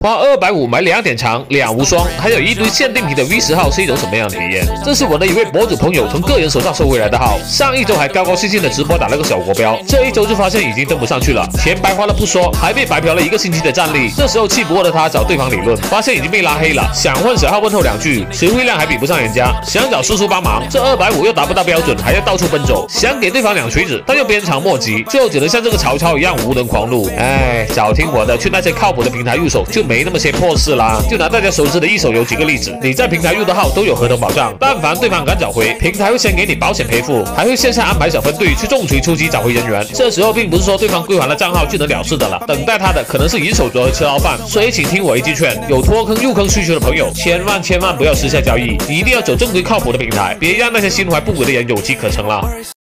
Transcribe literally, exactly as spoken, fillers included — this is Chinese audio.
花二百五买两点长、两无双，还有一堆限定品的 V 十号是一种什么样的体验？这是我的一位博主朋友从个人手上收回来的号，上一周还高高兴兴的直播打了个小国标，这一周就发现已经登不上去了，钱白花了不说，还被白嫖了一个星期的战力。这时候气不过的他找对方理论，发现已经被拉黑了，想换小号问候两句，词汇量还比不上人家，想找叔叔帮忙，这二百五又达不到标准，还要到处奔走，想给对方两锤子，但又鞭长莫及，最后只能像这个曹操一样无能狂怒。哎，早听我的，去那些靠谱的平台入手就没那么些破事啦。就拿大家熟知的一手游举个例子，你在平台入的号都有合同保障，但凡对方敢找回，平台会先给你保险赔付，还会线下安排小分队去重锤出击找回人员。这时候并不是说对方归还了账号就能了事的了，等待他的可能是银手镯和吃牢饭。所以请听我一句劝，有脱坑入坑需求的朋友，千万千万不要私下交易，一定要走正规靠谱的平台，别让那些心怀不轨的人有机可乘了。